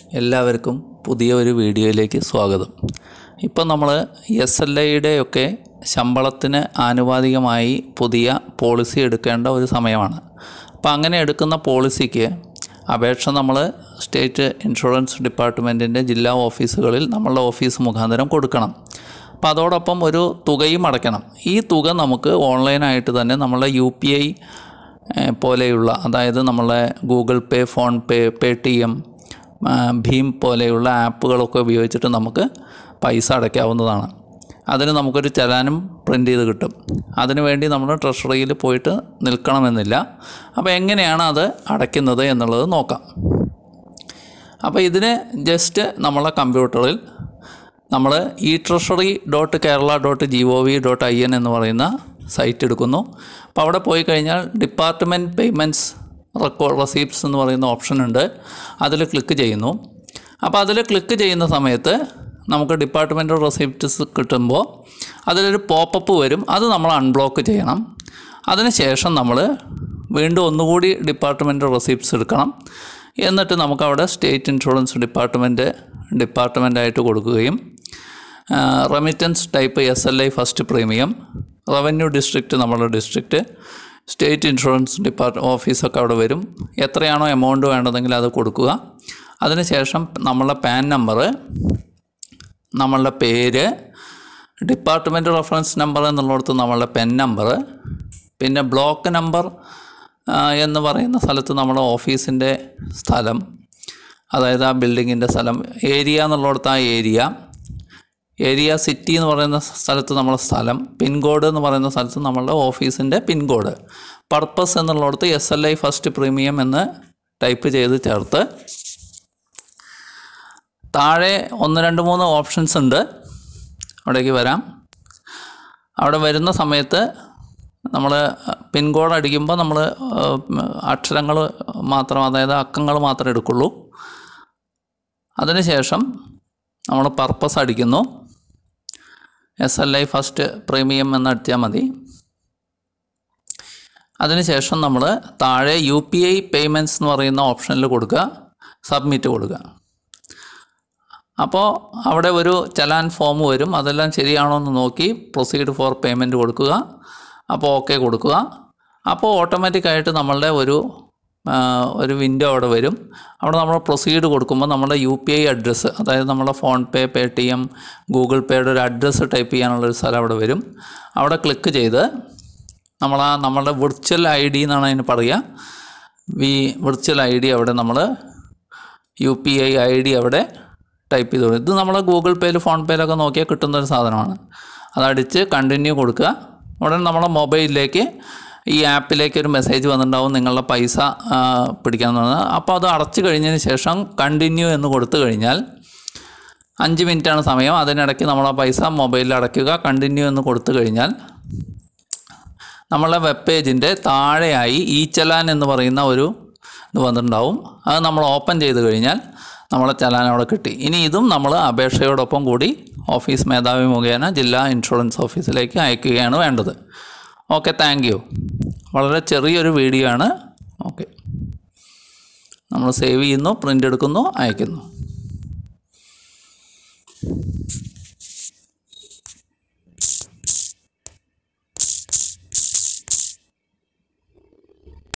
എല്ലാവർക്കും പുതിയ ഒരു വീഡിയോയിലേക്ക് സ്വാഗതം. ഇപ്പോൾ നമ്മൾ SLIയുടെയൊക്കെ ശമ്പളത്തിന് ആനുപാതികമായി പുതിയ പോളിസി എടുക്കേണ്ട ഒരു സമയമാണ്. അപ്പോൾ അങ്ങനെ എടുക്കുന്ന പോളിസിക്ക് അപേക്ഷ നമ്മൾ സ്റ്റേറ്റ് ഇൻഷുറൻസ് ഡിപ്പാർട്ട്മെൻറ്റിൻ്റെ ജില്ലാ ഓഫീസുകളിൽ നമ്മളുടെ ഓഫീസ് മുഖാന്തരം കൊടുക്കണം. അപ്പോൾ അതോടൊപ്പം ഒരു തുകയും അടയ്ക്കണം. ഈ തുക നമുക്ക് ഓൺലൈനായിട്ട് തന്നെ നമ്മളുടെ UPI പോലെയുള്ള, അതായത് നമ്മളെ Google Pay, PhonePe, Paytm, ഭീം പോലെയുള്ള ആപ്പുകളൊക്കെ ഉപയോഗിച്ചിട്ട് നമുക്ക് പൈസ അടയ്ക്കാവുന്നതാണ്. അതിന് നമുക്കൊരു ചലാനും പ്രിൻ്റ് ചെയ്ത് കിട്ടും. അതിനു വേണ്ടി നമ്മൾ ട്രഷറിയിൽ പോയിട്ട് നിൽക്കണമെന്നില്ല. അപ്പോൾ എങ്ങനെയാണ് അത് അടയ്ക്കുന്നത് എന്നുള്ളത് നോക്കാം. അപ്പോൾ ഇതിന് ജസ്റ്റ് നമ്മളെ കമ്പ്യൂട്ടറിൽ നമ്മൾ e-treasury.kerala.gov.in എന്ന് പറയുന്ന സൈറ്റ് എടുക്കുന്നു. അപ്പോൾ അവിടെ പോയി കഴിഞ്ഞാൽ ഡിപ്പാർട്ട്മെൻറ്റ് പേയ്മെൻറ്റ്സ് റെസീപ്റ്റ്സ് എന്ന് പറയുന്ന ഓപ്ഷൻ ഉണ്ട്. അതിൽ ക്ലിക്ക് ചെയ്യുന്നു. അപ്പോൾ അതിൽ ക്ലിക്ക് ചെയ്യുന്ന സമയത്ത് നമുക്ക് ഡിപ്പാർട്ട്മെൻറ്റ് റെസീപ്റ്റ്സ് കിട്ടുമ്പോൾ അതിലൊരു പോപ്പപ്പ് വരും. അത് നമ്മൾ അൺബ്ലോക്ക് ചെയ്യണം. അതിനുശേഷം നമ്മൾ വീണ്ടും ഒന്നുകൂടി ഡിപ്പാർട്ട്മെൻറ്റ് റെസീപ്റ്റ്സ് എടുക്കണം. എന്നിട്ട് നമുക്കവിടെ സ്റ്റേറ്റ് ഇൻഷുറൻസ് ഡിപ്പാർട്ട്മെൻറ്റായിട്ട് കൊടുക്കുകയും remittance type SLI first premium, revenue district നമ്മളുടെ ഡിസ്ട്രിക്റ്റ്, സ്റ്റേറ്റ് ഇൻഷുറൻസ് ഓഫീസൊക്കെ അവിടെ വരും. എത്രയാണോ എമൗണ്ട് വേണ്ടതെങ്കിൽ അത് കൊടുക്കുക. അതിനുശേഷം നമ്മളുടെ പാൻ നമ്പർ, നമ്മളുടെ പേര്, ഡിപ്പാർട്ട്മെൻറ്റ് റെഫറൻസ് നമ്പർ എന്നുള്ളിടത്ത് നമ്മളുടെ പെൻ നമ്പർ, പിന്നെ ബ്ലോക്ക് നമ്പർ എന്ന് പറയുന്ന സ്ഥലത്ത് നമ്മുടെ ഓഫീസിൻ്റെ സ്ഥലം, അതായത് ആ ബിൽഡിങ്ങിൻ്റെ സ്ഥലം, ഏരിയ എന്നുള്ളിടത്ത് ആ ഏരിയ സിറ്റി എന്ന് പറയുന്ന സ്ഥലത്ത് നമ്മളെ സ്ഥലം, പിൻകോഡ് എന്ന് പറയുന്ന സ്ഥലത്ത് നമ്മളുടെ ഓഫീസിൻ്റെ പിൻകോഡ്, പർപ്പസ് എന്നുള്ളിടത്ത് SLI ഫസ്റ്റ് പ്രീമിയം എന്ന് ടൈപ്പ് ചെയ്ത് ചേർത്ത് താഴെ 1, 2, 3 ഓപ്ഷൻസ് ഉണ്ട്. അവിടേക്ക് വരാം. അവിടെ വരുന്ന സമയത്ത് നമ്മൾ പിൻകോഡ് അടിക്കുമ്പോൾ നമ്മൾ അക്ഷരങ്ങൾ മാത്രം, അതായത് അക്കങ്ങൾ മാത്രമേ എടുക്കുള്ളൂ. അതിനുശേഷം നമ്മൾ പർപ്പസ് അടിക്കുന്നു. SLI ഫസ്റ്റ് പ്രീമിയം എന്നടിച്ചാൽ മതി. അതിനുശേഷം നമ്മൾ താഴെ UPI പേയ്മെൻറ്റ്സ് എന്ന് പറയുന്ന ഓപ്ഷനിൽ കൊടുക്കുക, സബ്മിറ്റ് കൊടുക്കുക. അപ്പോൾ അവിടെ ഒരു ചലാൻ ഫോം വരും. അതെല്ലാം ശരിയാണോ എന്ന് നോക്കി പ്രൊസീഡ് ഫോർ പേയ്മെൻറ്റ് കൊടുക്കുക. അപ്പോൾ ഓക്കെ കൊടുക്കുക. അപ്പോൾ ഓട്ടോമാറ്റിക്കായിട്ട് നമ്മളുടെ ഒരു വിൻഡോ അവിടെ വരും. അവിടെ നമ്മൾ പ്രൊസീഡ് കൊടുക്കുമ്പോൾ നമ്മുടെ UPI അഡ്രസ്സ്, അതായത് നമ്മുടെ ഫോൺ പേ, പേടിഎം, ഗൂഗിൾ പേയുടെ ഒരു അഡ്രസ്സ് ടൈപ്പ് ചെയ്യാനുള്ളൊരു സ്ഥലം അവിടെ വരും. അവിടെ ക്ലിക്ക് ചെയ്ത് നമ്മളുടെ വിർച്വൽ ID എന്നാണ് അതിന് പറയുക. വിർച്വൽ ID അവിടെ നമ്മൾ UPI ID അവിടെ ടൈപ്പ് ചെയ്ത് കൊടുക്കും. ഇത് നമ്മൾ ഗൂഗിൾ പേയിൽ, ഫോൺ പേയിലൊക്കെ നോക്കിയാൽ കിട്ടുന്നൊരു സാധനമാണ്. അതടിച്ച് കണ്ടിന്യൂ കൊടുക്കുക. ഉടനെ നമ്മളെ മൊബൈലിലേക്ക് ഈ ആപ്പിലേക്ക് ഒരു മെസ്സേജ് വന്നിട്ടുണ്ടാവും, നിങ്ങളുടെ പൈസ പിടിക്കാൻ പറഞ്ഞത്. അപ്പോൾ അത് അടച്ചു കഴിഞ്ഞതിന് ശേഷം കണ്ടിന്യൂ എന്ന് കൊടുത്തു കഴിഞ്ഞാൽ 5 മിനിറ്റാണ് സമയം. അതിനിടയ്ക്ക് നമ്മളെ പൈസ മൊബൈലിൽ അടയ്ക്കുക. കണ്ടിന്യൂ എന്ന് കൊടുത്തു കഴിഞ്ഞാൽ നമ്മളെ വെബ് പേജിൻ്റെ താഴെയായി ചലാൻ എന്ന് പറയുന്ന ഒരു ഇത് വന്നിട്ടുണ്ടാവും. അത് നമ്മൾ ഓപ്പൺ ചെയ്ത് കഴിഞ്ഞാൽ നമ്മളെ ചലാൻ അവിടെ കിട്ടി. ഇനി ഇതും നമ്മൾ അപേക്ഷയോടൊപ്പം കൂടി ഓഫീസ് മേധാവി മുഖേന ജില്ലാ ഇൻഷുറൻസ് ഓഫീസിലേക്ക് അയക്കുകയാണ് വേണ്ടത്. Okay, thank you. വളരെ ചെറിയൊരു വീഡിയോ ആണ്. ഓക്കെ, നമ്മൾ സേവ് ചെയ്യുന്നു, പ്രിൻ്റ് എടുക്കുന്നു, അയക്കുന്നു.